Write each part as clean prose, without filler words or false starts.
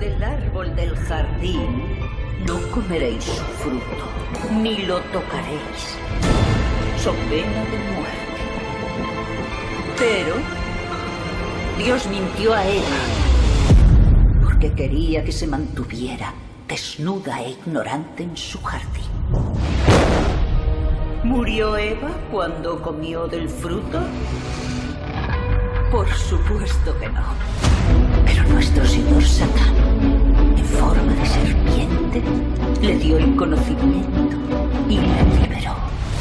del árbol del jardín no comeréis su fruto, ni lo tocaréis. Son pena de muerte. Pero Dios mintió a Eva porque quería que se mantuviera desnuda e ignorante en su jardín. ¿Murió Eva cuando comió del fruto? Por supuesto que no. Pero nuestro señor Satán, en forma de serpiente, le dio el conocimiento y la liberó.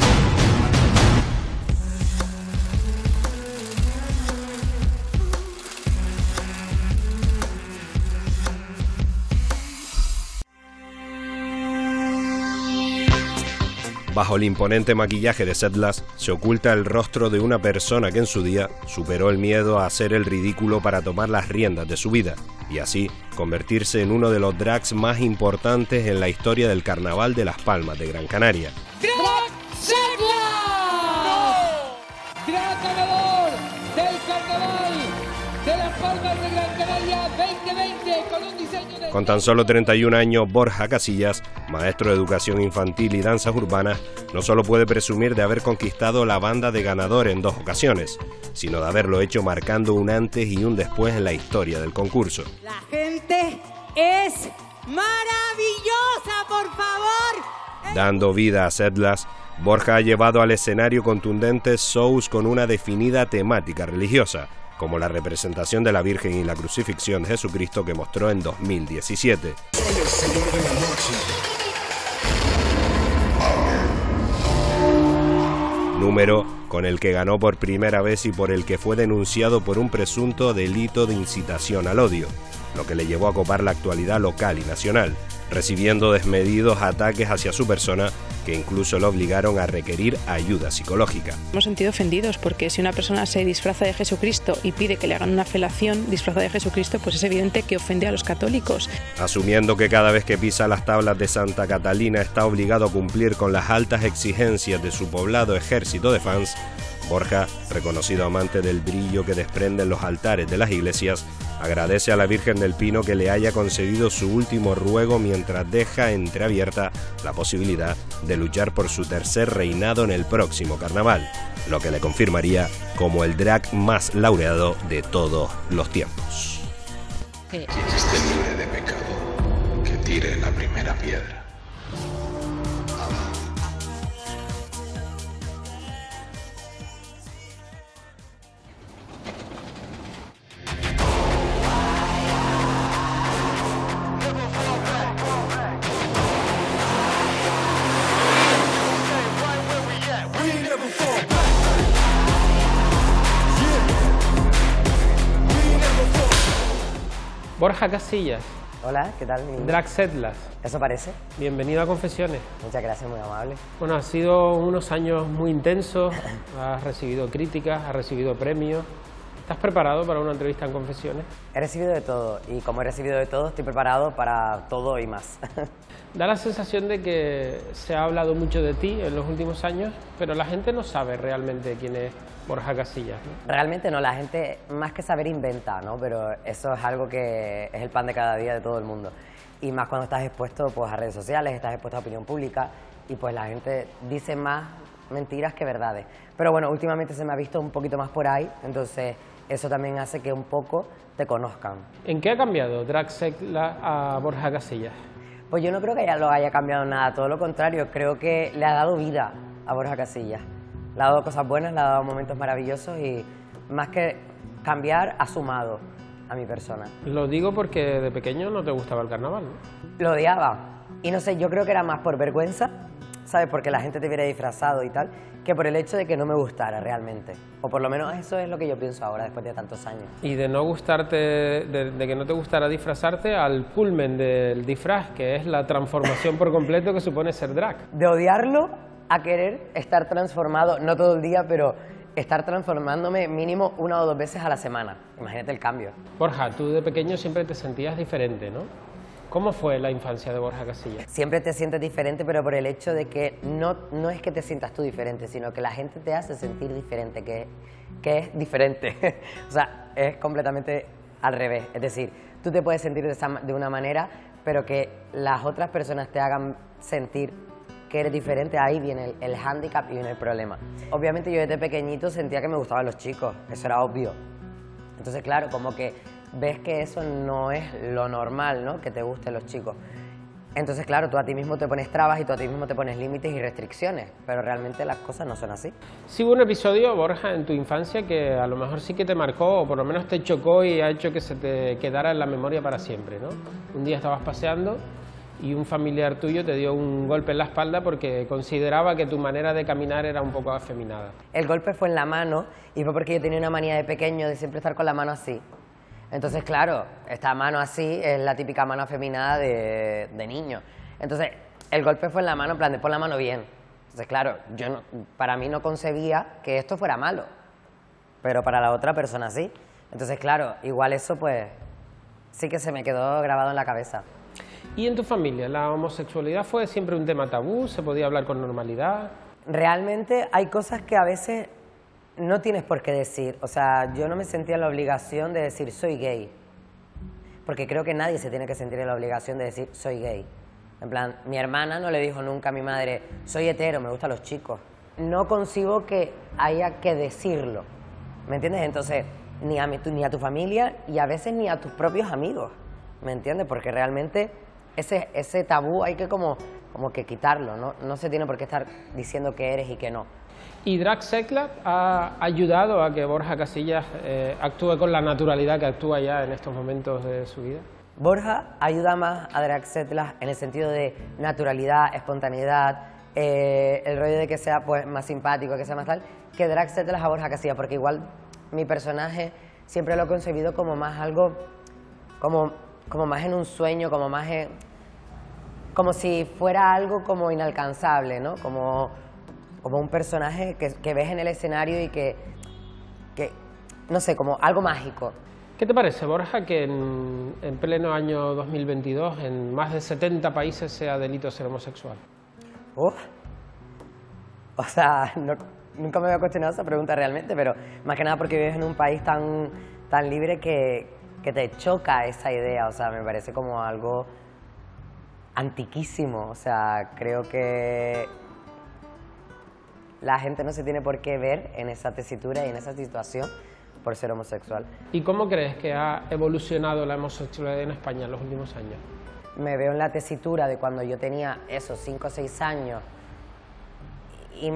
Bajo el imponente maquillaje de Sedlas se oculta el rostro de una persona que en su día superó el miedo a hacer el ridículo para tomar las riendas de su vida y así convertirse en uno de los drags más importantes en la historia del Carnaval de Las Palmas de Gran Canaria. ¡Drag Sedlas! ¡Drag ganador del Carnaval de Las Palmas de Gran Canaria 2020 con un diseño de... Con tan solo 31 años, Borja Casillas, maestro de educación infantil y danzas urbanas, no solo puede presumir de haber conquistado la banda de ganador en 2 ocasiones, sino de haberlo hecho marcando un antes y un después en la historia del concurso. La gente es maravillosa, por favor. Dando vida a Sedlas, Borja ha llevado al escenario contundentes shows con una definida temática religiosa, como la representación de la Virgen y la crucifixión de Jesucristo que mostró en 2017. Número con el que ganó por primera vez y por el que fue denunciado por un presunto delito de incitación al odio, lo que le llevó a copar la actualidad local y nacional, recibiendo desmedidos ataques hacia su persona que incluso lo obligaron a requerir ayuda psicológica. Hemos sentido ofendidos porque si una persona se disfraza de Jesucristo y pide que le hagan una felación disfrazada de Jesucristo, pues es evidente que ofende a los católicos. Asumiendo que cada vez que pisa las tablas de Santa Catalina está obligado a cumplir con las altas exigencias de su poblado ejército de fans, Borja, reconocido amante del brillo que desprenden los altares de las iglesias, agradece a la Virgen del Pino que le haya concedido su último ruego mientras deja entreabierta la posibilidad de luchar por su tercer reinado en el próximo carnaval, lo que le confirmaría como el drag más laureado de todos los tiempos. Quien esté libre de pecado, que tire la primera piedra. Borja Casillas, Hola, ¿qué tal? Drag Sedlas. ¿Eso parece? Bienvenido a Confesiones. Muchas gracias, muy amable. Bueno, ha sido unos años muy intensos, has recibido críticas, has recibido premios. ¿Estás preparado para una entrevista en Confesiones? He recibido de todo y como he recibido de todo, estoy preparado para todo y más. Da la sensación de que se ha hablado mucho de ti en los últimos años, pero la gente no sabe realmente quién es Borja Casillas, ¿no? Realmente no, la gente más que saber inventa, ¿no? Pero eso es algo que es el pan de cada día de todo el mundo. Y más cuando estás expuesto pues, a redes sociales, estás expuesto a opinión pública y pues la gente dice más mentiras que verdades. Pero bueno, últimamente se me ha visto un poquito más por ahí, entonces eso también hace que un poco te conozcan. ¿En qué ha cambiado Drag Sedlas a Borja Casillas? Pues yo no creo que ya lo haya cambiado nada, todo lo contrario, creo que le ha dado vida a Borja Casillas. Le ha dado cosas buenas, le ha dado momentos maravillosos y más que cambiar, ha sumado a mi persona. Lo digo porque de pequeño no te gustaba el carnaval, ¿no? Lo odiaba y no sé, yo creo que era más por vergüenza, ¿sabes? Porque la gente te viera disfrazado y tal, que por el hecho de que no me gustara realmente. O por lo menos eso es lo que yo pienso ahora, después de tantos años. Y de no gustarte, de que no te gustara disfrazarte, al culmen del disfraz, que es la transformación por completo que supone ser drag. De odiarlo a querer estar transformado, no todo el día, pero estar transformándome mínimo 1 o 2 veces a la semana. Imagínate el cambio. Borja, tú de pequeño siempre te sentías diferente, ¿no? ¿Cómo fue la infancia de Borja Casillas? Siempre te sientes diferente, pero por el hecho de que no es que te sientas tú diferente, sino que la gente te hace sentir diferente, que es diferente. O sea, es completamente al revés. Es decir, tú te puedes sentir de una manera, pero que las otras personas te hagan sentir que eres diferente, ahí viene el hándicap y viene el problema. Obviamente yo desde pequeñito sentía que me gustaban los chicos, eso era obvio. Entonces, claro, como que ves que eso no es lo normal, ¿no? Que te gusten los chicos. Entonces, claro, tú a ti mismo te pones trabas y tú a ti mismo te pones límites y restricciones, pero realmente las cosas no son así. Sí hubo un episodio, Borja, en tu infancia que a lo mejor sí que te marcó, o por lo menos te chocó y ha hecho que se te quedara en la memoria para siempre, ¿no? Un día estabas paseando y un familiar tuyo te dio un golpe en la espalda porque consideraba que tu manera de caminar era un poco afeminada. El golpe fue en la mano y fue porque yo tenía una manía de pequeño de siempre estar con la mano así. Entonces, claro, esta mano así es la típica mano afeminada de niño. Entonces, el golpe fue en la mano, en plan de pon la mano bien. Entonces, claro, para mí no concebía que esto fuera malo, pero para la otra persona sí. Entonces, claro, igual eso pues sí que se me quedó grabado en la cabeza. ¿Y en tu familia, la homosexualidad fue siempre un tema tabú? ¿Se podía hablar con normalidad? Realmente hay cosas que a veces no tienes por qué decir. O sea, yo no me sentía en la obligación de decir soy gay. Porque creo que nadie se tiene que sentir en la obligación de decir soy gay. En plan, mi hermana no le dijo nunca a mi madre soy hetero, me gustan los chicos. No concibo que haya que decirlo. ¿Me entiendes? Entonces, ni a tu familia y a veces ni a tus propios amigos. ¿Me entiendes? Porque realmente ese tabú hay que como que quitarlo, ¿no? No se tiene por qué estar diciendo que eres y que no. ¿Y Drac Secla ha ayudado a que Borja Casillas actúe con la naturalidad que actúa ya en estos momentos de su vida? Borja ayuda más a Drac Secla en el sentido de naturalidad, espontaneidad, el rollo de que sea pues más simpático, que sea más tal, que Drac Secla a Borja Casillas, porque igual mi personaje siempre lo he concebido como más algo, como más en un sueño, como si fuera algo como inalcanzable, ¿no? Como un personaje que ves en el escenario y que, no sé, como algo mágico. ¿Qué te parece, Borja, que en pleno año 2022 en más de 70 países sea delito ser homosexual? O sea, nunca me había cuestionado esa pregunta realmente, pero más que nada porque vives en un país tan libre que te choca esa idea. O sea, me parece como algo antiquísimo. O sea, creo que la gente no se tiene por qué ver en esa tesitura y en esa situación por ser homosexual. ¿Y cómo crees que ha evolucionado la homosexualidad en España en los últimos años? Me veo en la tesitura de cuando yo tenía esos 5 o 6 años y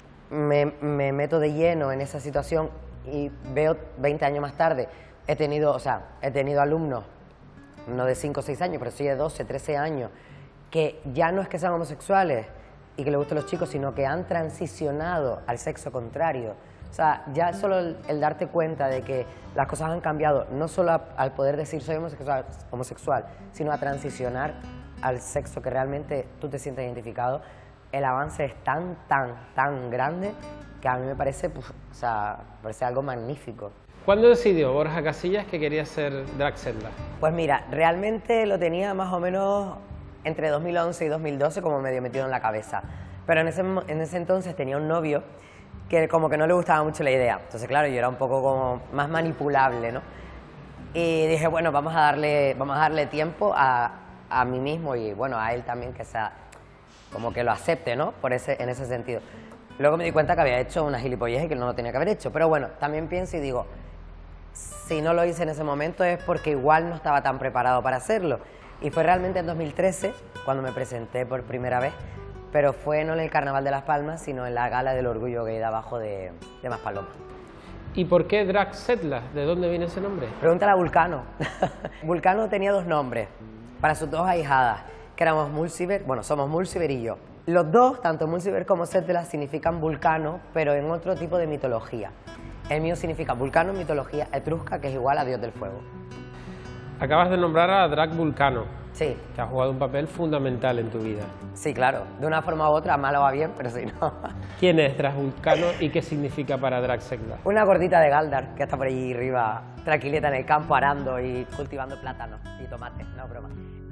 me meto de lleno en esa situación y veo 20 años más tarde, he tenido alumnos, no de 5 o 6 años, pero sí de 12, 13 años, que ya no es que sean homosexuales y que les gusten los chicos, sino que han transicionado al sexo contrario. O sea, ya solo el darte cuenta de que las cosas han cambiado, no solo al poder decir soy homosexual, sino a transicionar al sexo que realmente tú te sientes identificado, el avance es tan grande que a mí me parece, parece algo magnífico. ¿Cuándo decidió Borja Casillas que quería ser Drac Secla? Pues mira, realmente lo tenía más o menos entre 2011 y 2012 como medio metido en la cabeza. Pero en ese entonces tenía un novio que como que no le gustaba mucho la idea. Entonces, claro, yo era un poco como más manipulable, ¿no? Y dije, bueno, vamos a darle tiempo a mí mismo y, bueno, a él también, que sea como que lo acepte, ¿no? En ese sentido. Luego me di cuenta que había hecho una gilipollez y que no lo tenía que haber hecho. Pero bueno, también pienso y digo, si no lo hice en ese momento es porque igual no estaba tan preparado para hacerlo. Y fue realmente en 2013 cuando me presenté por primera vez, pero fue no en el Carnaval de Las Palmas, sino en la Gala del Orgullo Gay de abajo de Maspalomas. ¿Y por qué Drac Secla? ¿De dónde viene ese nombre? Pregúntale a Vulcano. Vulcano tenía 2 nombres para sus 2 ahijadas, que éramos Mulciber, bueno, somos Mulciber y yo. Los dos, tanto Mulciber como Secla, significan vulcano, pero en otro tipo de mitología. El mío significa vulcano en mitología etrusca, que es igual a dios del fuego. Acabas de nombrar a Drac Vulcano. Sí. Que ha jugado un papel fundamental en tu vida. Sí, claro. De una forma u otra, a mal o a bien, pero sí, no. ¿Quién es Drac Vulcano y qué significa para Drac Secla? Una gordita de Galdar, que está por allí arriba, tranquilita en el campo, arando y cultivando plátanos y tomates. No, broma.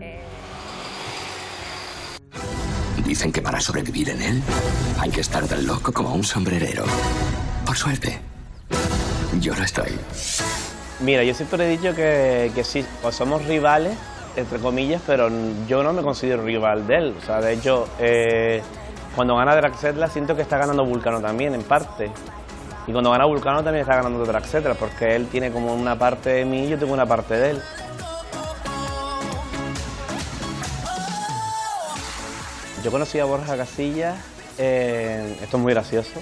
Dicen que para sobrevivir en él hay que estar tan loco como un sombrerero. Por suerte, yo lo estoy. Mira, yo siempre he dicho que sí, pues somos rivales, entre comillas, pero yo no me considero rival de él. O sea, de hecho, cuando gana Draxedla siento que está ganando Vulcano también, en parte. Y cuando gana Vulcano también está ganando Draxedla, porque él tiene como una parte de mí y yo tengo una parte de él. Yo conocí a Borja Casillas, esto es muy gracioso,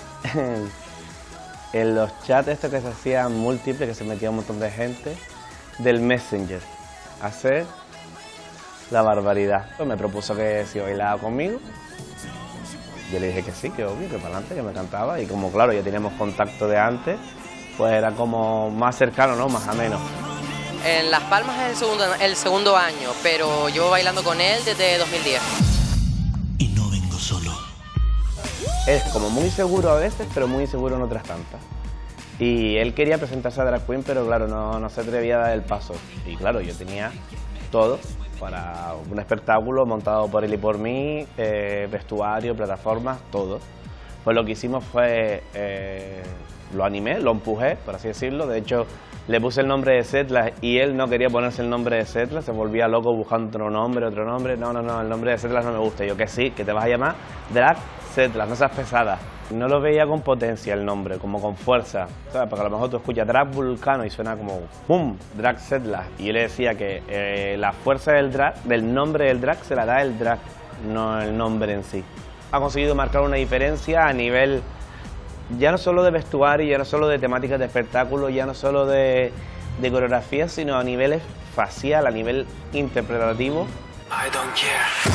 en los chats estos que se hacían múltiples, que se metía un montón de gente, del Messenger, hacer la barbaridad. Me propuso que si bailaba conmigo, yo le dije que sí, que obvio, que para adelante, que me cantaba, y como claro, ya teníamos contacto de antes, pues era como más cercano, ¿no? Más ameno. En Las Palmas es el segundo año, pero llevo bailando con él desde 2010. Y no vengo solo. Es como muy seguro a veces, pero muy inseguro en otras tantas. Y él quería presentarse a Drag Queen, pero claro, no se atrevía a dar el paso. Y claro, yo tenía todo para un espectáculo montado por él y por mí, vestuario, plataformas, todo. Pues lo que hicimos fue, lo animé, lo empujé, por así decirlo. De hecho, le puse el nombre de Setlas y él no quería ponerse el nombre de Setlas, se volvía loco buscando otro nombre. No, el nombre de Setlas no me gusta. Y yo que sí, que te vas a llamar Drag Setlas, no seas pesada. No lo veía con potencia el nombre, como con fuerza, ¿sabes? Porque a lo mejor tú escuchas Drag Vulcano y suena como ¡pum! Drag Setlas. Y yo le decía que la fuerza del drag, del nombre del drag, se la da el drag, no el nombre en sí. Ha conseguido marcar una diferencia a nivel ya no solo de vestuario, ya no solo de temáticas de espectáculo, ya no solo de coreografía, sino a nivel facial, a nivel interpretativo. I don't care.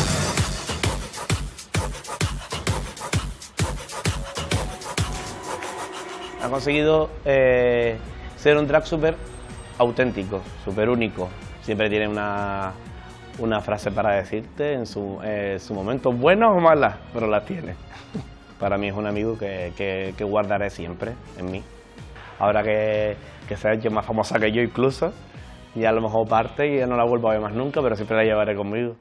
Ha conseguido ser un drag súper auténtico, súper único. Siempre tiene una frase para decirte en su momento, buenas o malas, pero las tiene. Para mí es un amigo que guardaré siempre en mí. Ahora que se ha hecho más famosa que yo incluso, y a lo mejor parte y ya no la vuelvo a ver más nunca, pero siempre la llevaré conmigo.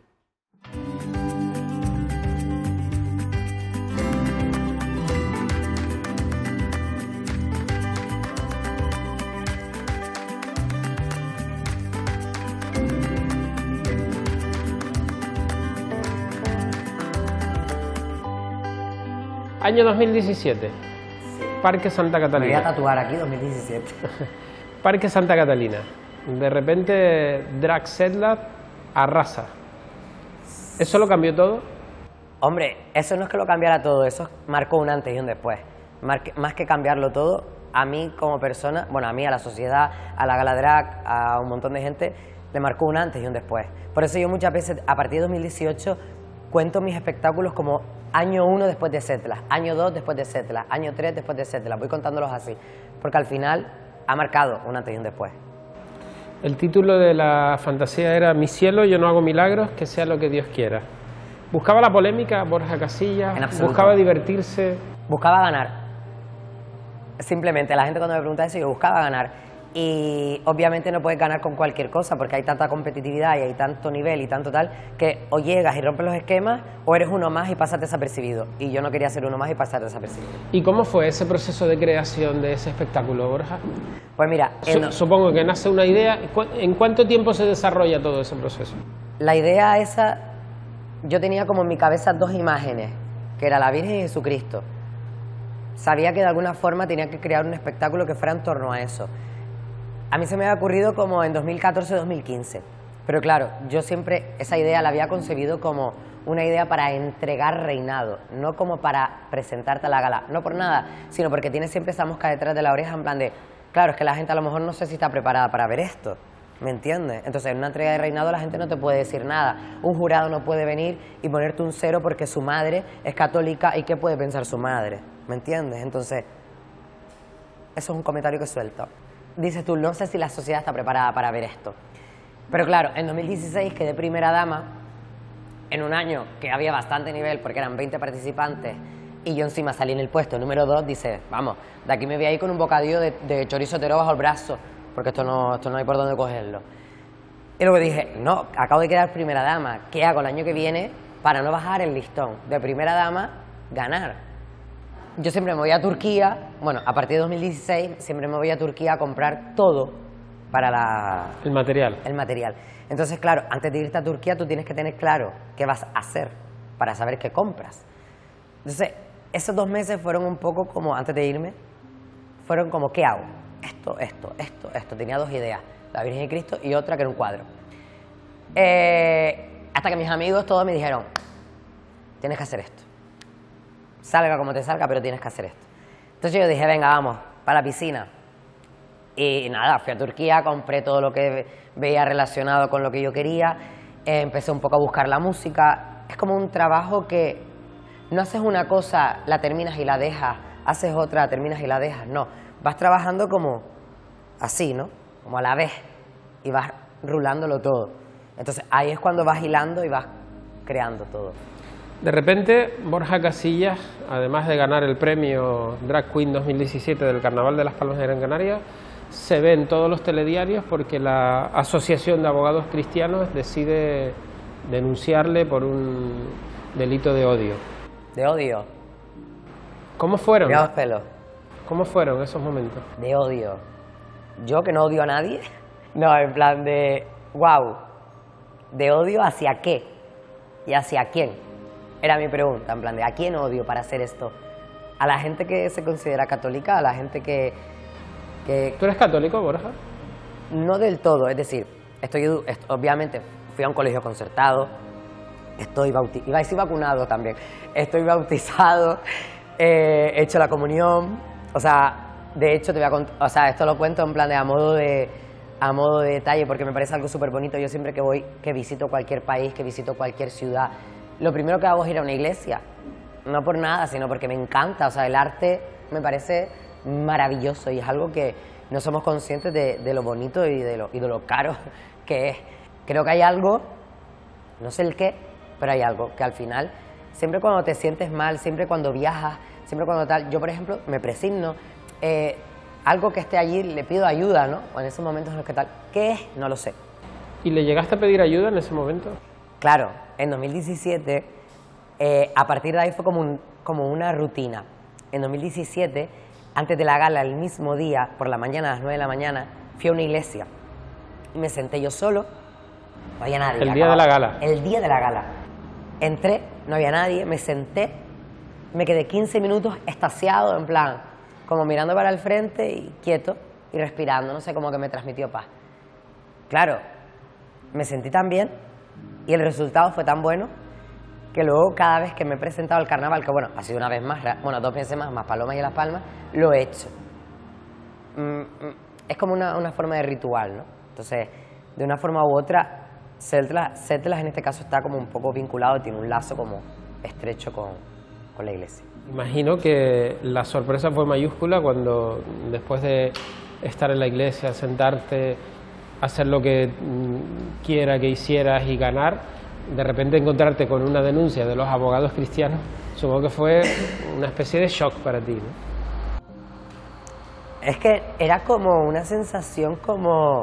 Año 2017, Parque Santa Catalina. Me voy a tatuar aquí 2017. Parque Santa Catalina. De repente Draxedla arrasa. ¿Eso lo cambió todo? Hombre, eso no es que lo cambiara todo, eso marcó un antes y un después. Más que cambiarlo todo, a mí como persona, bueno, a mí, a la sociedad, a la gala drag, a un montón de gente, le marcó un antes y un después. Por eso yo muchas veces, a partir de 2018, cuento mis espectáculos como año 1 después de Setlas, año 2 después de Setlas, año 3 después de Setlas, voy contándolos así, porque al final ha marcado un antes y un después. El título de la fantasía era Mi cielo, yo no hago milagros, que sea lo que Dios quiera. ¿Buscaba la polémica Borja Casillas? En absoluto. ¿Buscaba divertirse? Buscaba ganar. Simplemente, la gente cuando me pregunta eso, yo buscaba ganar. Y obviamente no puedes ganar con cualquier cosa porque hay tanta competitividad y hay tanto nivel y tanto tal que o llegas y rompes los esquemas o eres uno más y pasas desapercibido. Y yo no quería ser uno más y pasar desapercibido. ¿Y cómo fue ese proceso de creación de ese espectáculo, Borja? Pues mira... Supongo que nace una idea. ¿En cuánto tiempo se desarrolla todo ese proceso? La idea esa, yo tenía como en mi cabeza dos imágenes, que era la Virgen y Jesucristo. Sabía que de alguna forma tenía que crear un espectáculo que fuera en torno a eso. A mí se me había ocurrido como en 2014-2015, pero claro, yo siempre esa idea la había concebido como una idea para entregar reinado, no como para presentarte a la gala, no por nada, sino porque tienes siempre esa mosca detrás de la oreja en plan de, claro, es que la gente a lo mejor no sé si está preparada para ver esto, ¿me entiendes? Entonces en una entrega de reinado la gente no te puede decir nada, un jurado no puede venir y ponerte un 0 porque su madre es católica y ¿qué puede pensar su madre? ¿Me entiendes? Entonces, eso es un comentario que suelto. Dices tú, no sé si la sociedad está preparada para ver esto. Pero claro, en 2016 quedé primera dama, en un año que había bastante nivel porque eran 20 participantes y yo encima salí en el puesto número 2, dice, vamos, de aquí me voy a ir con un bocadillo de chorizo entero bajo el brazo, porque esto no hay por dónde cogerlo. Y luego dije, no, acabo de quedar primera dama, ¿qué hago el año que viene para no bajar el listón? De primera dama, ganar. Yo siempre me voy a Turquía, bueno, a partir de 2016 siempre me voy a Turquía a comprar todo el material. El material. Entonces, claro, antes de irte a Turquía tú tienes que tener claro qué vas a hacer para saber qué compras. Entonces, esos 2 meses fueron un poco como, antes de irme, fueron como, ¿qué hago? Esto. Tenía 2 ideas, la Virgen y Cristo y otra que era un cuadro. Hasta que mis amigos todos me dijeron, tienes que hacer esto. Salga como te salga, pero tienes que hacer esto. Entonces yo dije, venga, vamos, para la piscina. Y nada, fui a Turquía, compré todo lo que veía relacionado con lo que yo quería, empecé un poco a buscar la música. Es como un trabajo que no haces una cosa, la terminas y la dejas, haces otra, la terminas y la dejas, no. Vas trabajando como así, ¿no? Como a la vez, y vas rulándolo todo. Entonces ahí es cuando vas hilando y vas creando todo. De repente, Borja Casillas, además de ganar el premio Drag Queen 2017 del Carnaval de Las Palmas de Gran Canaria, se ve en todos los telediarios porque la Asociación de Abogados Cristianos decide denunciarle por un delito de odio. ¿De odio? ¿Cómo fueron? Mira los pelos. ¿Cómo fueron esos momentos? De odio. ¿Yo que no odio a nadie? No, en plan de, wow, ¿de odio hacia qué? ¿Y hacia quién? Era mi pregunta, en plan de, ¿a quién odio para hacer esto? ¿A la gente que se considera católica? ¿A la gente que...? ¿Tú eres católico, Borja? No del todo, es decir, obviamente fui a un colegio concertado, iba a decir vacunado también, estoy bautizado, he hecho la comunión, o sea, de hecho te voy a contar, o sea, esto lo cuento en plan de a modo de detalle porque me parece algo súper bonito. Yo siempre que voy, que visito cualquier país, que visito cualquier ciudad, lo primero que hago es ir a una iglesia, no por nada, sino porque me encanta, o sea, el arte me parece maravilloso y es algo que no somos conscientes de lo bonito y de lo caro que es. Creo que hay algo, no sé el qué, pero hay algo que al final, siempre cuando te sientes mal, siempre cuando viajas, siempre cuando tal, yo por ejemplo me presigno, algo que esté allí le pido ayuda, ¿no? O en esos momentos en los que tal, ¿qué es? No lo sé. ¿Y le llegaste a pedir ayuda en ese momento? Claro, en 2017, a partir de ahí fue como una rutina. En 2017, antes de la gala, el mismo día, por la mañana, a las 9 de la mañana, fui a una iglesia y me senté yo solo, no había nadie. El día de la gala. El día de la gala. Entré, no había nadie, me senté, me quedé 15 minutos extasiado, en plan, como mirando para el frente y quieto y respirando, no sé, como que me transmitió paz. Claro, me sentí tan bien y el resultado fue tan bueno que luego cada vez que me he presentado al carnaval, que bueno, ha sido una vez más, bueno, 2 veces más Palomas y Las Palmas, lo he hecho. Es como una forma de ritual, ¿no? Entonces, de una forma u otra, Setlas en este caso está como un poco vinculado, tiene un lazo como estrecho con la iglesia. Imagino que la sorpresa fue mayúscula cuando después de estar en la iglesia, sentarte, hacer lo que quiera que hicieras y ganar, de repente encontrarte con una denuncia de los abogados cristianos, supongo que fue una especie de shock para ti, ¿no? Es que era como una sensación como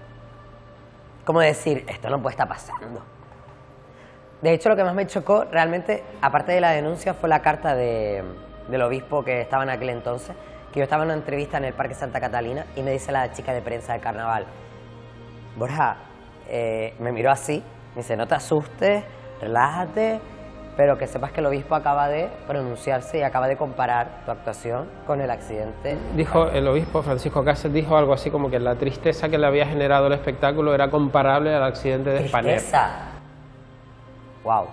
decir, esto no puede estar pasando. De hecho, lo que más me chocó realmente, aparte de la denuncia, fue la carta del obispo que estaba en aquel entonces, que yo estaba en una entrevista en el Parque Santa Catalina y me dice la chica de prensa del carnaval, Borja, me miró así, me dice, no te asustes, relájate, pero que sepas que el obispo acaba de pronunciarse y acaba de comparar tu actuación con el accidente. Dijo el obispo Francisco Cáceres, dijo algo así como que la tristeza que le había generado el espectáculo era comparable al accidente de Spanair. ¡Tristeza! ¡Wow!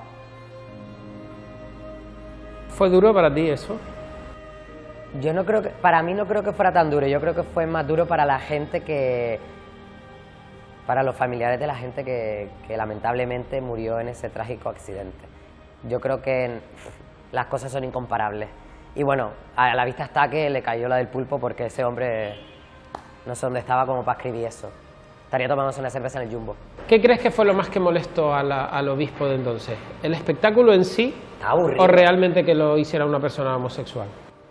¿Fue duro para ti eso? Yo no creo que, para mí no creo que fuera tan duro, yo creo que fue más duro para la gente para los familiares de la gente que lamentablemente murió en ese trágico accidente. Yo creo que las cosas son incomparables. Y bueno, a la vista está que le cayó la del pulpo porque ese hombre no sé dónde estaba como para escribir eso. Estaría tomándose una cerveza en el Jumbo. ¿Qué crees que fue lo más que molestó al obispo de entonces? ¿El espectáculo en sí aburrido, o realmente que lo hiciera una persona homosexual?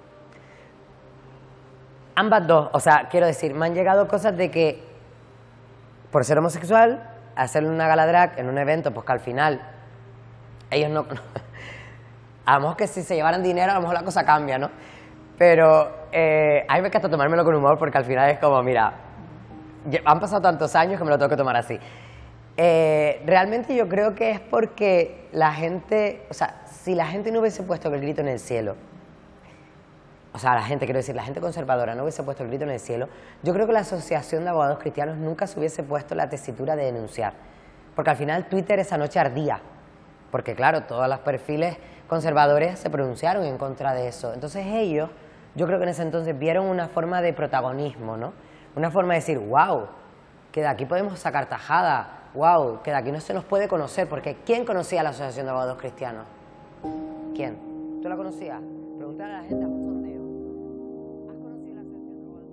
Ambas dos. O sea, quiero decir, me han llegado cosas de que por ser homosexual, hacer una gala drag en un evento, pues que al final ellos no... A lo mejor que si se llevaran dinero, a lo mejor la cosa cambia, ¿no? Pero a mí me encanta tomármelo con humor porque al final es como, mira, Han pasado tantos años que me lo tengo que tomar así. Realmente yo creo que es porque la gente, o sea, si la gente no hubiese puesto el grito en el cielo, o sea, la gente, quiero decir, la gente conservadora no hubiese puesto el grito en el cielo, yo creo que la Asociación de Abogados Cristianos nunca se hubiese puesto la tesitura de denunciar. Porque al final Twitter esa noche ardía. Porque claro, todos los perfiles conservadores se pronunciaron en contra de eso. Entonces ellos, yo creo que en ese entonces vieron una forma de protagonismo, ¿no? Una forma de decir, wow, que de aquí podemos sacar tajada, wow, que de aquí no se nos puede conocer. Porque ¿quién conocía a la Asociación de Abogados Cristianos? ¿Quién? ¿Tú la conocías? Preguntar a la gente a un sondeo. ¿Has conocido la Asociación de Abogados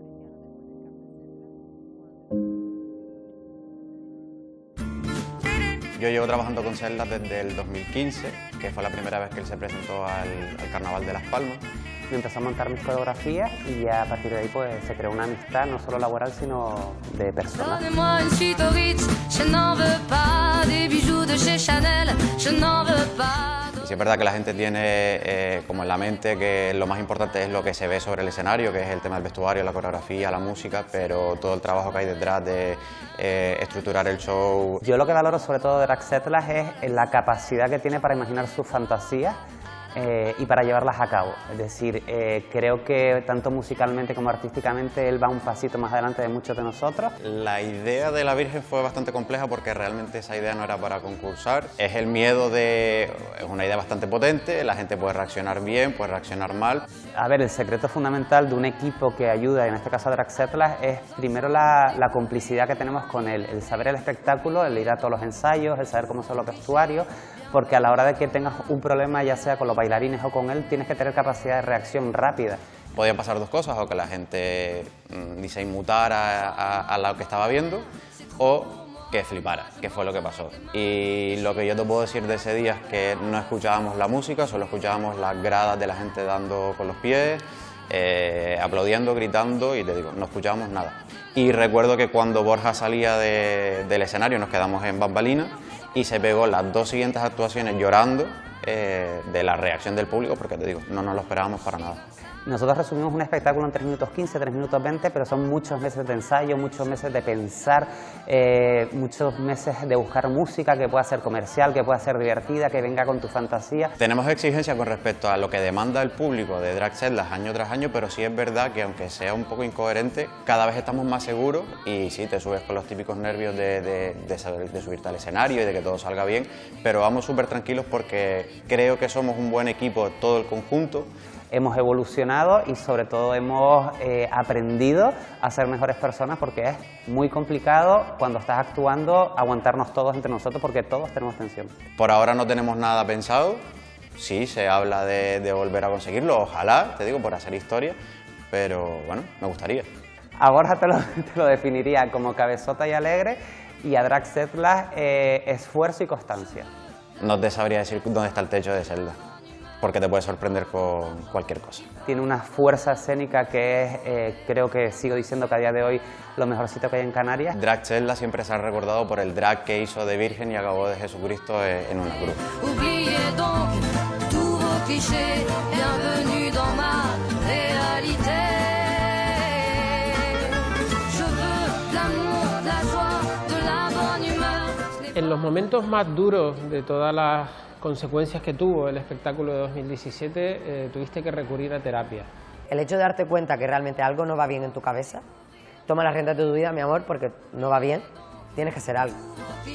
Cristianos? Yo llevo trabajando con Celdas desde el 2015, que fue la primera vez que él se presentó al Carnaval de Las Palmas. Me empezó a montar mis coreografías y ya a partir de ahí pues se creó una amistad no solo laboral sino de persona. Y sí es verdad que la gente tiene como en la mente que lo más importante es lo que se ve sobre el escenario, que es el tema del vestuario, la coreografía, la música, pero todo el trabajo que hay detrás de estructurar el show. Yo lo que valoro sobre todo de Draxetlas es la capacidad que tiene para imaginar sus fantasías y para llevarlas a cabo. Es decir, creo que tanto musicalmente como artísticamente él va un pasito más adelante de muchos de nosotros. La idea de la Virgen fue bastante compleja porque realmente esa idea no era para concursar. Es el miedo de... es una idea bastante potente, la gente puede reaccionar bien, puede reaccionar mal. A ver, el secreto fundamental de un equipo que ayuda, en este caso a Draxetlas, es primero la complicidad que tenemos con él, el saber el espectáculo, el ir a todos los ensayos, el saber cómo son los vestuarios, porque a la hora de que tengas un problema, ya sea con los bailarines o con él, tienes que tener capacidad de reacción rápida. Podían pasar dos cosas, o que la gente ni se inmutara a lo que estaba viendo, o que flipara, que fue lo que pasó. Y lo que yo te puedo decir de ese día es que no escuchábamos la música, solo escuchábamos las gradas de la gente dando con los pies, aplaudiendo, gritando, y te digo, no escuchábamos nada. Y recuerdo que cuando Borja salía del escenario nos quedamos en bambalinas y se pegó las dos siguientes actuaciones llorando de la reacción del público, porque te digo, no nos lo esperábamos para nada. Nosotros resumimos un espectáculo en 3 minutos 15, 3 minutos 20, pero son muchos meses de ensayo, muchos meses de pensar, muchos meses de buscar música que pueda ser comercial, que pueda ser divertida, que venga con tu fantasía. Tenemos exigencias con respecto a lo que demanda el público de Draxetlas año tras año, pero sí es verdad que aunque sea un poco incoherente, cada vez estamos más seguros y sí, te subes con los típicos nervios de subirte al escenario y de que todo salga bien, pero vamos súper tranquilos porque creo que somos un buen equipo todo el conjunto. Hemos evolucionado y sobre todo hemos aprendido a ser mejores personas porque es muy complicado cuando estás actuando aguantarnos todos entre nosotros porque todos tenemos tensión. Por ahora no tenemos nada pensado, sí se habla de volver a conseguirlo, ojalá, te digo, por hacer historia, pero bueno, me gustaría. A Borja te lo definiría como cabezota y alegre y a Draxetlas esfuerzo y constancia. No te sabría decir dónde está el techo de Zelda, porque te puede sorprender con cualquier cosa. Tiene una fuerza escénica que es, creo que sigo diciendo que a día de hoy, lo mejorcito que hay en Canarias. Draxetlas siempre se ha recordado por el drag que hizo de Virgen y acabó de Jesucristo en una cruz. En los momentos más duros de todas las consecuencias que tuvo el espectáculo de 2017, tuviste que recurrir a terapia. El hecho de darte cuenta que realmente algo no va bien en tu cabeza, toma las riendas de tu vida, mi amor, porque no va bien, tienes que hacer algo.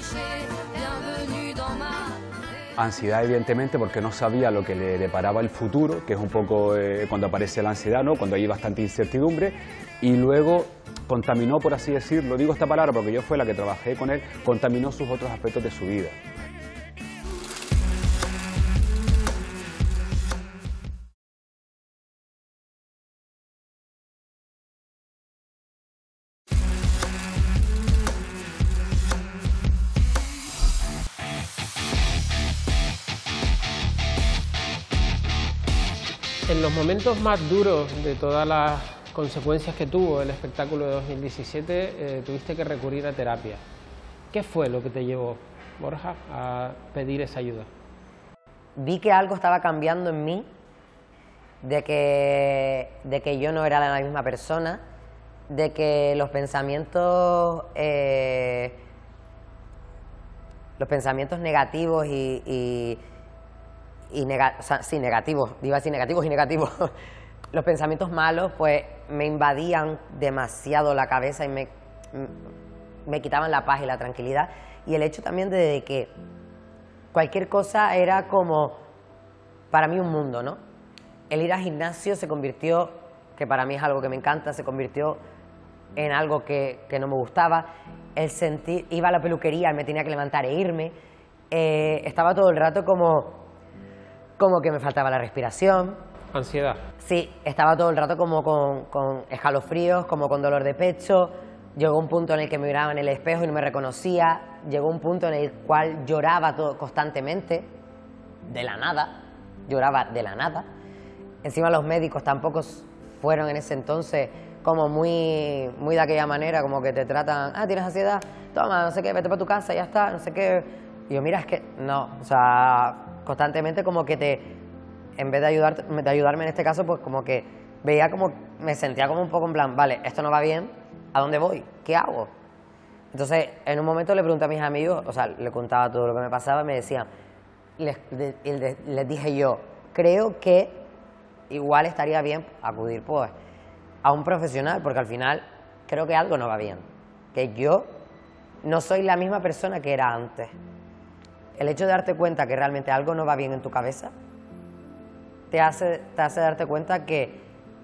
Ansiedad, evidentemente, porque no sabía lo que le deparaba el futuro, que es un poco cuando aparece la ansiedad, ¿no? Cuando hay bastante incertidumbre, y luego contaminó, por así decirlo, digo esta palabra porque yo fue la que trabajé con él, contaminó sus otros aspectos de su vida. En los momentos más duros de todas las consecuencias que tuvo el espectáculo de 2017, tuviste que recurrir a terapia. ¿Qué fue lo que te llevó, Borja, a pedir esa ayuda? Vi que algo estaba cambiando en mí, de que yo no era la misma persona, de que los pensamientos negativos negativos, iba a decir negativos y negativos, los pensamientos malos pues me invadían demasiado la cabeza y me quitaban la paz y la tranquilidad, y el hecho también de que cualquier cosa era como para mí un mundo, ¿no? El ir al gimnasio se convirtió, que para mí es algo que me encanta, se convirtió en algo que no me gustaba. El sentir, iba a la peluquería, me tenía que levantar e irme, estaba todo el rato como que me faltaba la respiración. Ansiedad. Sí, estaba todo el rato como con escalofríos, como con dolor de pecho. Llegó un punto en el que me miraba en el espejo y no me reconocía. Llegó un punto en el cual lloraba constantemente, de la nada, lloraba de la nada. Encima los médicos tampoco fueron en ese entonces como muy de aquella manera, como que te tratan, tienes ansiedad, toma, no sé qué, vete para tu casa, ya está, no sé qué. Y yo, mira, es que no, o sea, constantemente como que en vez de ayudarme en este caso, pues como que veía como, me sentía como un poco en plan, vale, esto no va bien, ¿a dónde voy? ¿Qué hago? Entonces, en un momento le pregunté a mis amigos, o sea, le contaba todo lo que me pasaba, me decían, les dije yo, creo que igual estaría bien acudir pues a un profesional, porque al final creo que algo no va bien, que yo no soy la misma persona que era antes. El hecho de darte cuenta que realmente algo no va bien en tu cabeza te hace darte cuenta que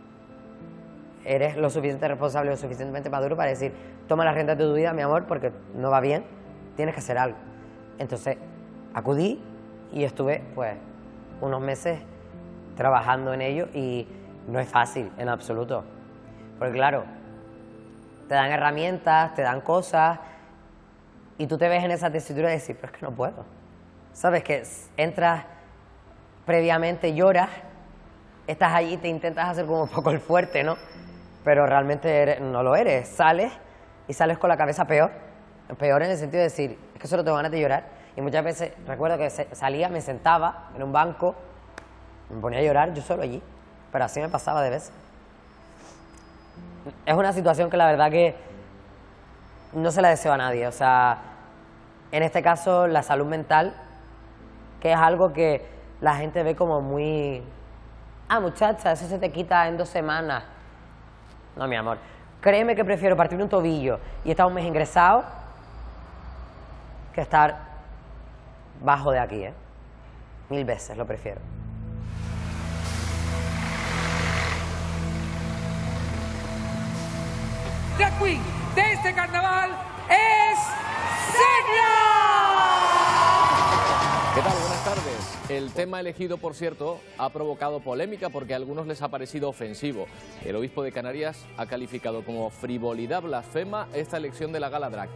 eres lo suficientemente responsable, lo suficientemente maduro para decir, toma las riendas de tu vida, mi amor, porque no va bien, tienes que hacer algo. Entonces acudí y estuve pues unos meses trabajando en ello, y no es fácil en absoluto, porque claro, te dan herramientas, te dan cosas y tú te ves en esa tesitura de decir, pero es que no puedo, sabes, que entras previamente, lloras, estás allí, te intentas hacer como un poco el fuerte, ¿no? Pero realmente no lo eres, sales con la cabeza peor en el sentido de decir, es que solo tengo ganas de llorar. Y muchas veces recuerdo que salía, me sentaba en un banco, me ponía a llorar yo solo allí, pero así me pasaba de veces. Es una situación que la verdad que no se la deseo a nadie, o sea, en este caso la salud mental, que es algo que la gente ve como muy, muchacha, eso se te quita en 2 semanas. No, mi amor, créeme que prefiero partirme un tobillo y estar un mes ingresado que estar bajo de aquí, 1000 veces lo prefiero. Drag Queen de este carnaval es Zegla. ¿Qué tal? Buenas tardes. El tema elegido, por cierto, ha provocado polémica porque a algunos les ha parecido ofensivo. El obispo de Canarias ha calificado como frivolidad blasfema esta elección de la gala drag.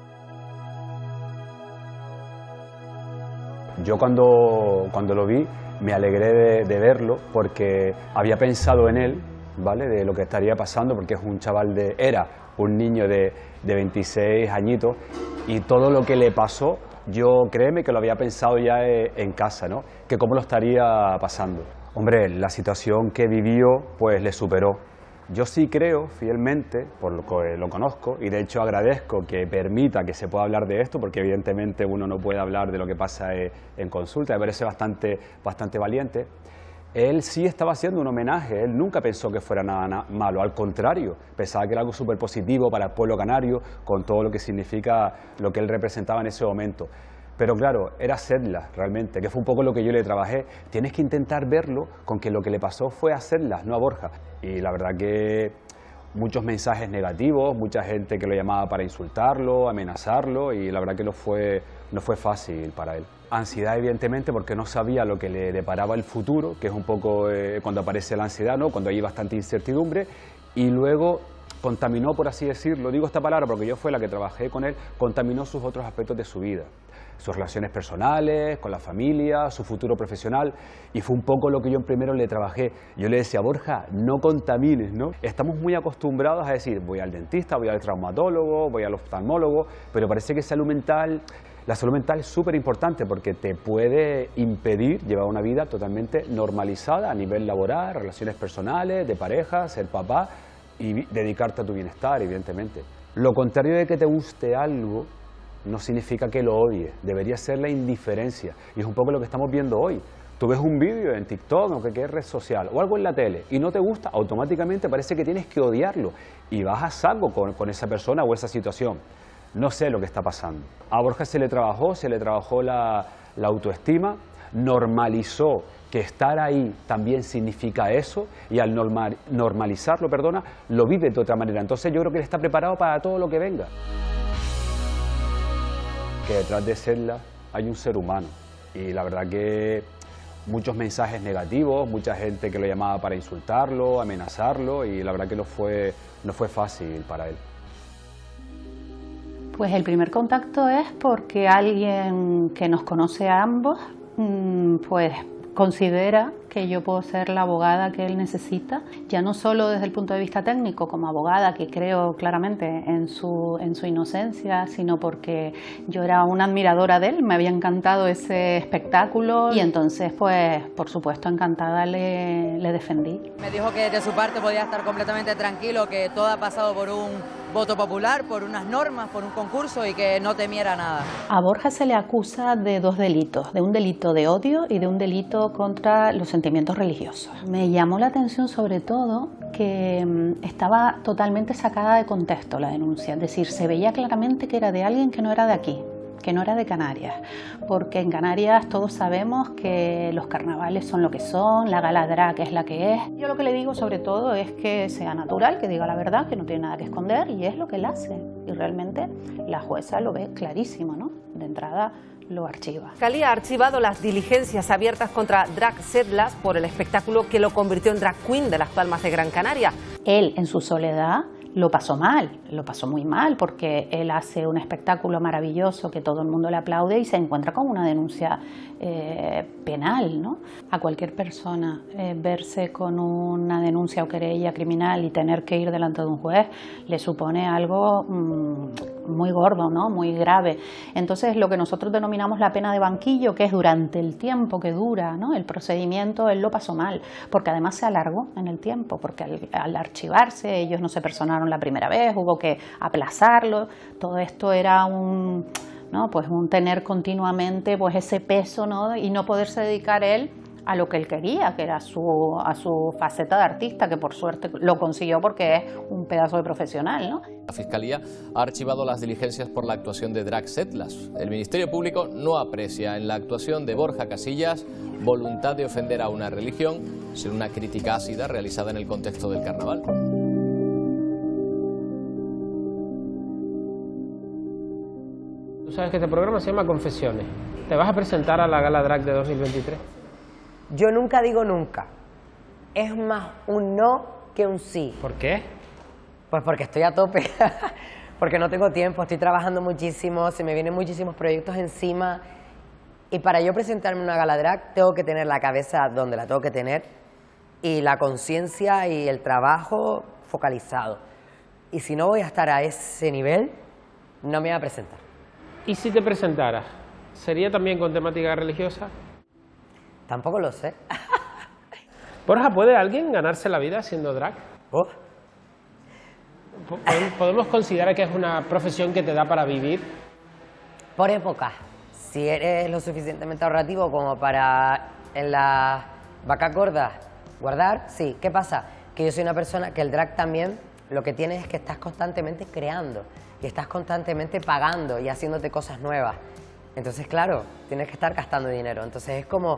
Yo cuando lo vi me alegré de verlo porque había pensado en él, ¿vale? De lo que estaría pasando, porque es un chaval era un niño de 26 añitos, y todo lo que le pasó, yo créeme que lo había pensado ya en casa, ¿no? Que cómo lo estaría pasando. Hombre, la situación que vivió pues le superó. Yo sí creo fielmente, por lo que lo conozco, y de hecho agradezco que permita que se pueda hablar de esto, porque evidentemente uno no puede hablar de lo que pasa en consulta, me parece bastante valiente. Él sí estaba haciendo un homenaje, él nunca pensó que fuera nada malo, al contrario, pensaba que era algo súper positivo para el pueblo canario, con todo lo que significa lo que él representaba en ese momento. Pero claro, era Zegla realmente, que fue un poco lo que yo le trabajé. Tienes que intentar verlo con que lo que le pasó fue a Zegla, no a Borja. Y la verdad que muchos mensajes negativos, mucha gente que lo llamaba para insultarlo, amenazarlo, y la verdad que no fue fácil para él. Ansiedad, evidentemente, porque no sabía lo que le deparaba el futuro, que es un poco cuando aparece la ansiedad, ¿no? Cuando hay bastante incertidumbre, y luego contaminó, por así decirlo, digo esta palabra porque yo fue la que trabajé con él, contaminó sus otros aspectos de su vida, sus relaciones personales, con la familia, su futuro profesional, y fue un poco lo que yo primero le trabajé. Yo le decía, Borja, no contamines, ¿no? Estamos muy acostumbrados a decir, voy al dentista, voy al traumatólogo, voy al oftalmólogo, pero parece que la salud mental es súper importante porque te puede impedir llevar una vida totalmente normalizada a nivel laboral, relaciones personales, de pareja, ser papá, y dedicarte a tu bienestar, evidentemente. Lo contrario de que te guste algo no significa que lo odies, debería ser la indiferencia, y es un poco lo que estamos viendo hoy. Tú ves un vídeo en TikTok o que es red social o algo en la tele y no te gusta, automáticamente parece que tienes que odiarlo y vas a saco con esa persona o esa situación. No sé lo que está pasando. A Borja se le trabajó la autoestima, normalizó que estar ahí también significa eso y al normalizarlo, lo vive de otra manera. Entonces yo creo que él está preparado para todo lo que venga. Que detrás de Setlas hay un ser humano y la verdad que muchos mensajes negativos, mucha gente que lo llamaba para insultarlo, amenazarlo y la verdad que no fue fácil para él. Pues el primer contacto es porque alguien que nos conoce a ambos pues considera que yo puedo ser la abogada que él necesita, ya no solo desde el punto de vista técnico como abogada, que creo claramente en su inocencia, sino porque yo era una admiradora de él, me había encantado ese espectáculo y entonces pues por supuesto encantada le defendí. Me dijo que de su parte podía estar completamente tranquilo, que todo ha pasado por un voto popular, por unas normas, por un concurso y que no temiera nada. A Borja se le acusa de dos delitos, de un delito de odio y de un delito contra los sentimientos religiosos. Me llamó la atención sobre todo que estaba totalmente sacada de contexto la denuncia, es decir, se veía claramente que era de alguien que no era de aquí, que no era de Canarias, porque en Canarias todos sabemos que los carnavales son lo que son, la gala drag es la que es. Yo lo que le digo sobre todo es que sea natural, que diga la verdad, que no tiene nada que esconder y es lo que él hace. Y realmente la jueza lo ve clarísimo, ¿no? De entrada lo archiva. La Fiscalía ha archivado las diligencias abiertas contra Drac Setlas por el espectáculo que lo convirtió en drag queen de Las Palmas de Gran Canaria. Él en su soledad lo pasó mal, lo pasó muy mal porque él hace un espectáculo maravilloso que todo el mundo le aplaude y se encuentra con una denuncia penal, ¿no? A cualquier persona verse con una denuncia o querella criminal y tener que ir delante de un juez le supone algo muy gordo, ¿no? Muy grave. Entonces lo que nosotros denominamos la pena de banquillo, que es durante el tiempo que dura, ¿no? El procedimiento, él lo pasó mal, porque además se alargó en el tiempo, porque al archivarse ellos no se personaron la primera vez, hubo que aplazarlo, todo esto era un tener continuamente pues ese peso, ¿no? Y no poderse dedicar él a lo que él quería, que era a su faceta de artista, que por suerte lo consiguió porque es un pedazo de profesional, ¿no? La Fiscalía ha archivado las diligencias por la actuación de Drac Setlas. El Ministerio Público no aprecia en la actuación de Borja Casillas voluntad de ofender a una religión, sino una crítica ácida realizada en el contexto del carnaval. Tú sabes que este programa se llama Confesiones. ¿Te vas a presentar a la Gala Drag de 2023? Yo nunca digo nunca. Es más un no que un sí. ¿Por qué? Pues porque estoy a tope. Porque no tengo tiempo, estoy trabajando muchísimo, se me vienen muchísimos proyectos encima. Y para yo presentarme en una Gala Drag tengo que tener la cabeza donde la tengo que tener y la conciencia y el trabajo focalizado. Y si no voy a estar a ese nivel, no me voy a presentar. ¿Y si te presentaras? ¿Sería también con temática religiosa? Tampoco lo sé. Borja, ¿puede alguien ganarse la vida siendo drag? Oh. ¿Podemos considerar que es una profesión que te da para vivir? Por época. Si eres lo suficientemente ahorrativo como para en las vacas gordas guardar, sí. ¿Qué pasa? Que yo soy una persona que el drag también lo que tiene es que estás constantemente creando y estás constantemente pagando y haciéndote cosas nuevas. Entonces, claro, tienes que estar gastando dinero. Entonces es como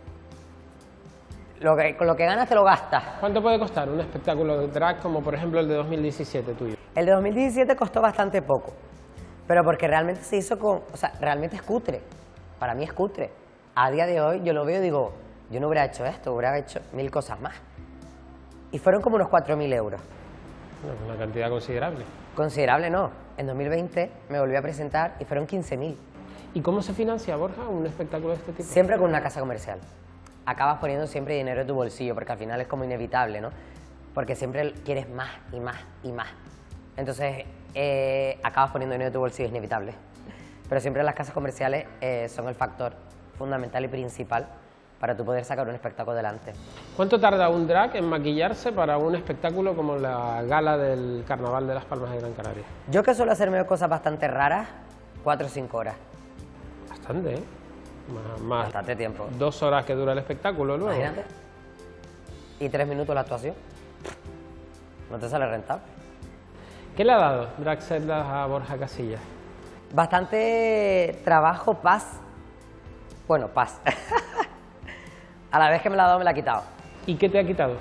con lo que ganas te lo gastas. ¿Cuánto puede costar un espectáculo de drag como por ejemplo el de 2017 tuyo? El de 2017 costó bastante poco, pero porque realmente se hizo realmente es cutre. Para mí es cutre. A día de hoy yo lo veo y digo, yo no hubiera hecho esto, hubiera hecho 1000 cosas más. Y fueron como unos 4000 euros. Una cantidad considerable. Considerable no. En 2020 me volví a presentar y fueron 15.000. ¿Y cómo se financia, Borja, un espectáculo de este tipo? Siempre con una casa comercial. Acabas poniendo siempre dinero en tu bolsillo, porque al final es como inevitable, ¿no? Porque siempre quieres más y más y más. Entonces, acabas poniendo dinero en tu bolsillo, es inevitable. Pero siempre las casas comerciales son el factor fundamental y principal para tú poder sacar un espectáculo adelante. ¿Cuánto tarda un drag en maquillarse para un espectáculo como la gala del Carnaval de Las Palmas de Gran Canaria? Yo, que suelo hacerme cosas bastante raras, 4 o 5 horas. Bastante, ¿eh? Más bastante tiempo. 2 horas que dura el espectáculo luego. Imagínate. Y 3 minutos la actuación. No te sale rentable. ¿Qué le ha dado Drac Setlas a Borja Casillas? Bastante trabajo, paz. Bueno, paz. A la vez que me la ha dado, me la ha quitado. ¿Y qué te ha quitado?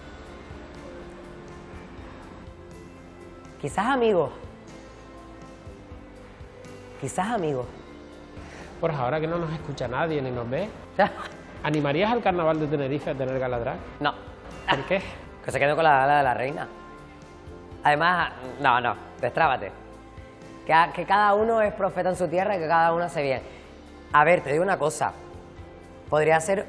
Quizás amigos. Quizás amigos. Borja, ahora que no nos escucha nadie ni nos ve, ¿animarías al Carnaval de Tenerife a tener gala drag? No. ¿Por qué? Que se quede con la gala de la reina. Además, no, destrábate. Que cada uno es profeta en su tierra y que cada uno hace bien. A ver, te digo una cosa. Podría ser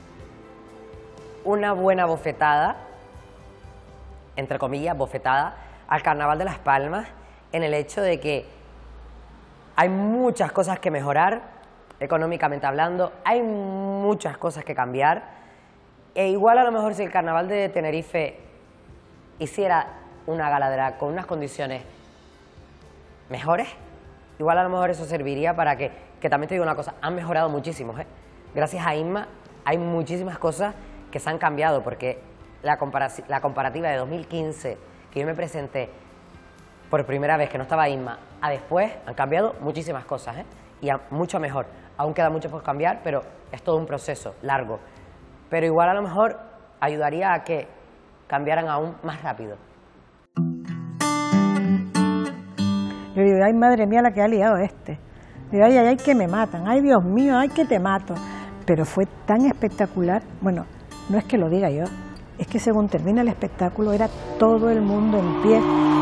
una buena bofetada, entre comillas, bofetada, al Carnaval de Las Palmas, en el hecho de que hay muchas cosas que mejorar, económicamente hablando, hay muchas cosas que cambiar, e igual a lo mejor si el Carnaval de Tenerife hiciera una gala drag con unas condiciones mejores, igual a lo mejor eso serviría para que también te digo una cosa, han mejorado muchísimo, ¿eh? Gracias a Inma hay muchísimas cosas que se han cambiado, porque la comparativa de 2015, que yo me presenté por primera vez, que no estaba Inma, a después, han cambiado muchísimas cosas, ¿eh? Y mucho mejor. Aún queda mucho por cambiar, pero es todo un proceso largo. Pero igual a lo mejor ayudaría a que cambiaran aún más rápido. Yo digo, ay, madre mía, la que ha liado este. Digo, ay, ay, ay, que me matan. Ay, Dios mío, ay, que te mato. Pero fue tan espectacular. Bueno, no es que lo diga yo, es que según termina el espectáculo era todo el mundo en pie.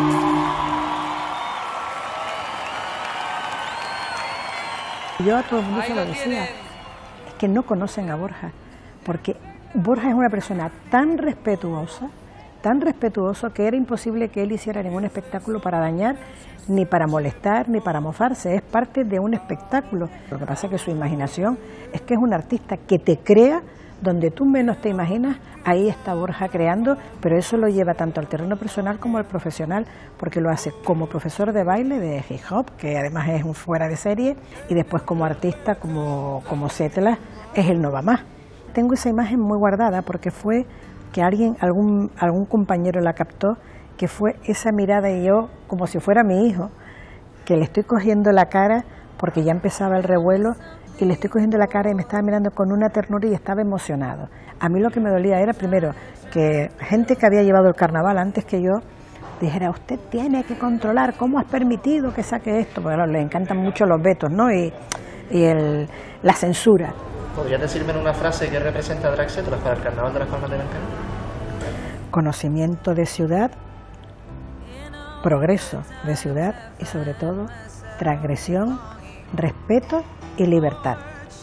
Yo a todo el mundo se lo decía, es que no conocen a Borja, porque Borja es una persona tan respetuoso que era imposible que él hiciera ningún espectáculo para dañar, ni para molestar, ni para mofarse. Es parte de un espectáculo. Lo que pasa es que su imaginación es que es un artista que te crea donde tú menos te imaginas. Ahí está Borja creando, pero eso lo lleva tanto al terreno personal como al profesional, porque lo hace como profesor de baile de hip hop, que además es un fuera de serie, y después como artista, como Setlas, es el no va más. Tengo esa imagen muy guardada porque fue que algún compañero la captó, que fue esa mirada, y yo, como si fuera mi hijo, que le estoy cogiendo la cara porque ya empezaba el revuelo, y le estoy cogiendo la cara y me estaba mirando con una ternura y estaba emocionado. A mí lo que me dolía era, primero, que gente que había llevado el carnaval antes que yo dijera, usted tiene que controlar, ¿cómo has permitido que saque esto? Porque claro, le encantan mucho los vetos, ¿no? Y la censura. ¿Podrías decirme en una frase qué representa Drac Setlas para el Carnaval de Las Palmas de Gran Canaria? Conocimiento de ciudad, progreso de ciudad y sobre todo transgresión, respeto y libertad.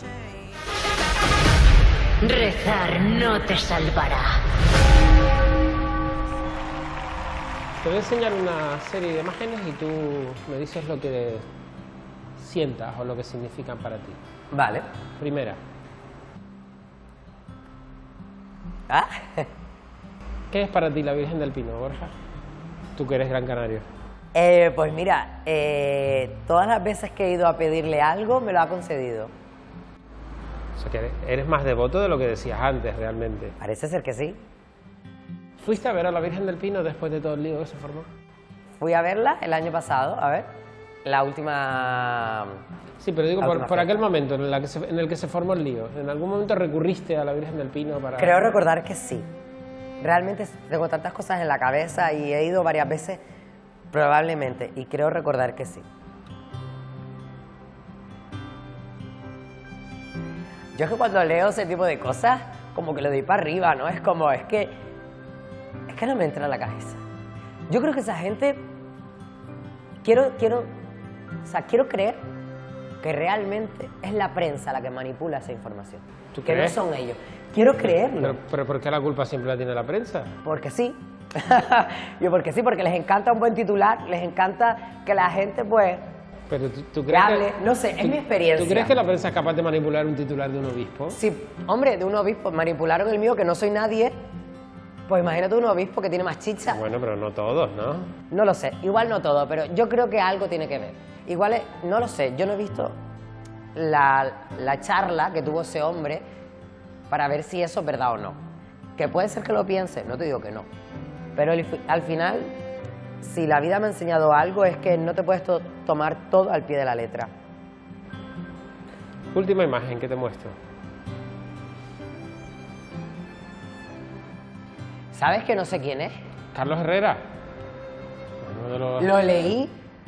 Rezar no te salvará. Te voy a enseñar una serie de imágenes y tú me dices lo que sientas o lo que significan para ti. Vale. Primera. ¿Ah? ¿Qué es para ti la Virgen del Pino, Borja? Tú que eres gran canario. Pues mira, todas las veces que he ido a pedirle algo, me lo ha concedido. O sea que eres más devoto de lo que decías antes, realmente. Parece ser que sí. ¿Fuiste a ver a la Virgen del Pino después de todo el lío que se formó? Fui a verla el año pasado, a ver, la última... Sí, pero digo, por aquel momento en el que se formó el lío. ¿En algún momento recurriste a la Virgen del Pino para...? Creo recordar que sí. Realmente tengo tantas cosas en la cabeza y he ido varias veces, probablemente, y creo recordar que sí. Yo es que cuando leo ese tipo de cosas, como que le doy para arriba, ¿no? Es que no me entra en la cabeza. Yo creo que esa gente, quiero creer que realmente es la prensa la que manipula esa información. ¿Tú que crees? No son ellos. Quiero creerlo. ¿Pero por qué la culpa siempre la tiene la prensa? Porque sí. Porque sí, porque les encanta un buen titular, les encanta que la gente, pues... Pero tú crees que, no sé, es mi experiencia. ¿Tú crees que la prensa es capaz de manipular un titular de un obispo? Sí, hombre, de un obispo. Manipularon el mío, que no soy nadie. Pues imagínate un obispo que tiene más chicha. Bueno, pero no todos, ¿no? No lo sé, igual no todo, pero yo creo que algo tiene que ver. Igual, no lo sé, yo no he visto la charla que tuvo ese hombre para ver si eso es verdad o no. Que puede ser que lo piense, no te digo que no. Pero al final, si la vida me ha enseñado algo, es que no te puedes tomar todo al pie de la letra. Última imagen que te muestro. ¿Sabes que no sé quién es? Carlos Herrera. Lo leí,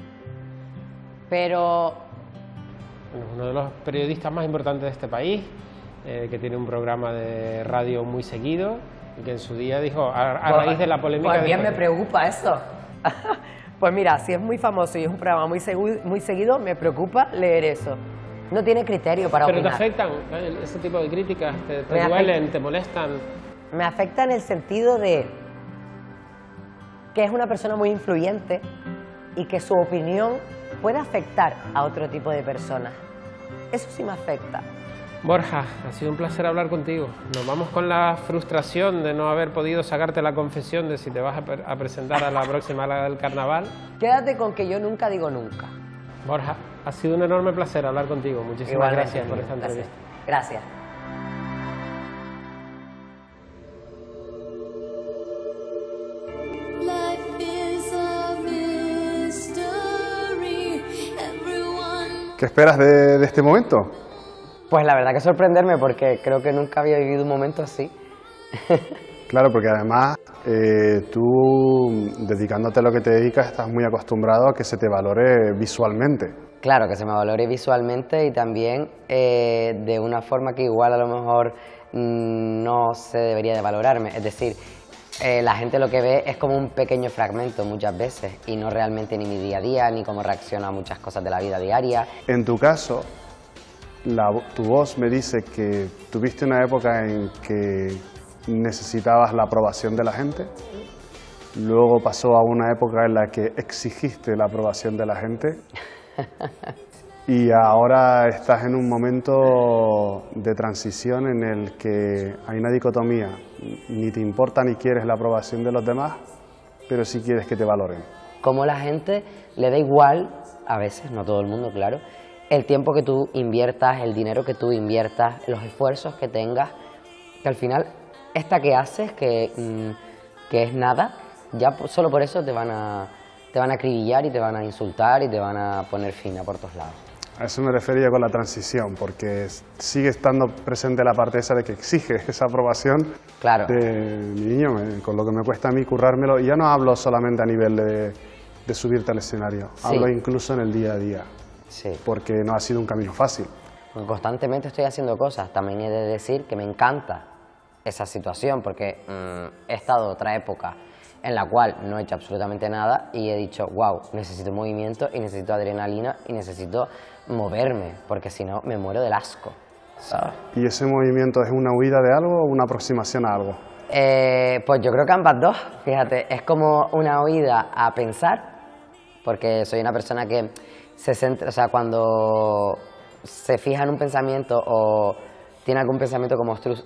pero... Uno de los periodistas más importantes de este país, que tiene un programa de radio muy seguido, y que en su día dijo, a raíz de la polémica... Pues bien me preocupa eso. Pues mira, si es muy famoso y es un programa muy seguido, me preocupa leer eso. No tiene criterio para opinar. ¿Pero te afectan ese tipo de críticas? ¿Te duelen? ¿Te molestan? Me afecta en el sentido de que es una persona muy influyente y que su opinión puede afectar a otro tipo de personas. Eso sí me afecta. Borja, ha sido un placer hablar contigo. Nos vamos con la frustración de no haber podido sacarte la confesión de si te vas a presentar a la próxima gala del carnaval. Quédate con que yo nunca digo nunca. Borja, ha sido un enorme placer hablar contigo. Muchísimas gracias por esta entrevista. Gracias. ¿Qué esperas de este momento? Pues la verdad que sorprenderme, porque creo que nunca había vivido un momento así. Claro, porque además tú, dedicándote a lo que te dedicas, estás muy acostumbrado a que se te valore visualmente. Claro, que se me valore visualmente y también de una forma que igual a lo mejor no se debería de valorarme. Es decir, la gente lo que ve es como un pequeño fragmento muchas veces y no realmente ni mi día a día, ni cómo reacciono a muchas cosas de la vida diaria. En tu caso, tu voz me dice que tuviste una época en que necesitabas la aprobación de la gente, luego pasó a una época en la que exigiste la aprobación de la gente y ahora estás en un momento de transición en el que hay una dicotomía, ni te importa ni quieres la aprobación de los demás, pero sí quieres que te valoren. Como la gente le da igual, a veces, no todo el mundo, claro, el tiempo que tú inviertas, el dinero que tú inviertas, los esfuerzos que tengas, que al final esta que haces, que es nada, ya solo por eso te van a acribillar y te van a insultar y te van a poner fina por todos lados. A eso me refería con la transición, porque sigue estando presente la parte esa de que exige esa aprobación. Claro. De mi niño, con lo que me cuesta a mí currármelo. Y ya no hablo solamente a nivel de subirte al escenario, sí. Hablo incluso en el día a día, sí. Porque no ha sido un camino fácil. Constantemente estoy haciendo cosas, también he de decir que me encanta esa situación, porque he estado otra época en la cual no he hecho absolutamente nada y he dicho, wow, necesito movimiento y necesito adrenalina y necesito moverme, porque si no me muero del asco, ¿sabes? ¿Y ese movimiento es una huida de algo o una aproximación a algo? Pues yo creo que ambas dos, fíjate, es como una huida a pensar, porque soy una persona que se centra, o sea, cuando se fija en un pensamiento o tiene algún pensamiento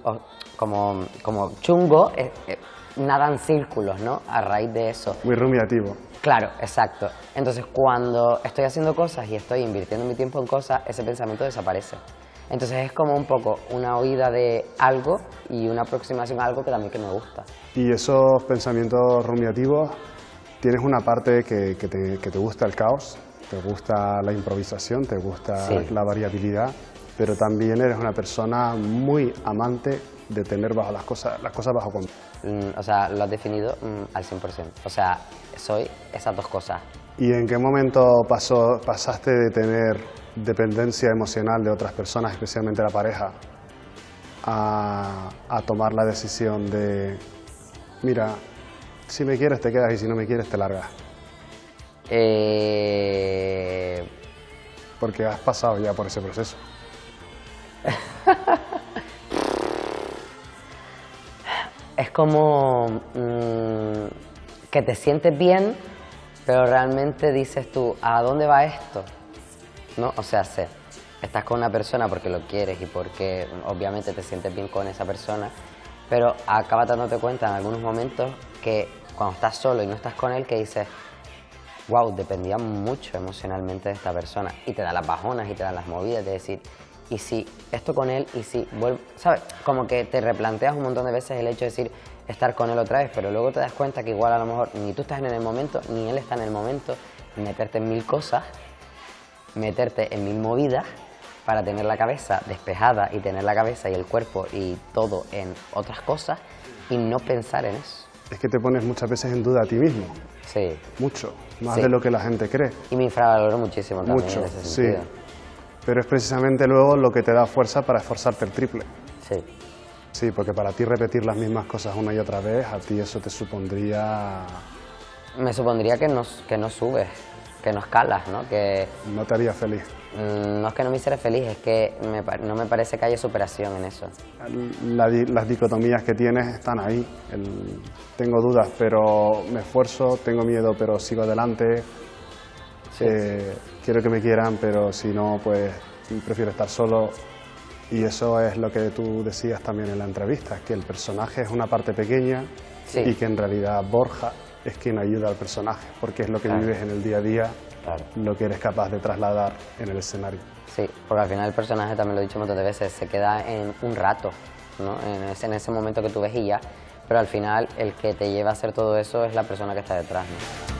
como chungo, nada en círculos, ¿no? A raíz de eso. Muy rumiativo. Claro, exacto. Entonces, cuando estoy haciendo cosas y estoy invirtiendo mi tiempo en cosas, ese pensamiento desaparece. Entonces es como un poco una huida de algo y una aproximación a algo que también me gusta. Y esos pensamientos rumiativos, ¿tienes una parte que te gusta el caos? ¿Te gusta la improvisación? ¿Te gusta la variabilidad? Pero también eres una persona muy amante de tener las cosas bajo control. O sea, lo has definido al 100%. O sea, soy esas dos cosas. ¿Y en qué momento pasaste de tener dependencia emocional de otras personas, especialmente la pareja, a tomar la decisión de, mira, si me quieres te quedas y si no me quieres te largas? Porque has pasado ya por ese proceso. Es como que te sientes bien, pero realmente dices tú, ¿a dónde va esto? ¿no? O sea, estás con una persona porque lo quieres y porque obviamente te sientes bien con esa persona, pero acabas dándote cuenta en algunos momentos que cuando estás solo y no estás con él, que dices, wow, dependía mucho emocionalmente de esta persona, y te da las bajonas y te dan las movidas de decir, y si esto con él, y si vuelvo, ¿sabes? Como que te replanteas un montón de veces el hecho de decir, estar con él otra vez, pero luego te das cuenta que igual a lo mejor ni tú estás en el momento, ni él está en el momento, meterte en 1000 cosas, meterte en 1000 movidas para tener la cabeza despejada y tener la cabeza y el cuerpo y todo en otras cosas y no pensar en eso. Es que te pones muchas veces en duda a ti mismo. Sí. Mucho, más Sí. de lo que la gente cree. Y me infravaloro muchísimo también Mucho, en ese sí. sentido. Pero es precisamente luego lo que te da fuerza para esforzarte el triple. Sí. Sí, porque para ti repetir las mismas cosas una y otra vez, a ti eso te supondría... Me supondría que no subes, que no escalas, ¿no? Que no te haría feliz. No es que no me hiciera feliz, es que no me parece que haya superación en eso. Las dicotomías que tienes están ahí. Tengo dudas, pero me esfuerzo, tengo miedo, pero sigo adelante. Sí. Quiero que me quieran, pero si no, pues prefiero estar solo. Y eso es lo que tú decías también en la entrevista, que el personaje es una parte pequeña Sí. y que en realidad Borja es quien ayuda al personaje, porque es lo que Claro. vives en el día a día, Claro. lo que eres capaz de trasladar en el escenario. Sí, porque al final el personaje, también lo he dicho un montón de veces, se queda en un rato, ¿no? En ese momento que tú ves y ya, pero al final el que te lleva a hacer todo eso es la persona que está detrás, ¿no?